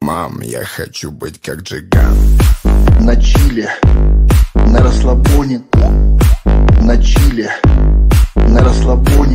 Мам, я хочу быть как Джиган. На чиле, на расслабоне, на чиле, на расслабоне.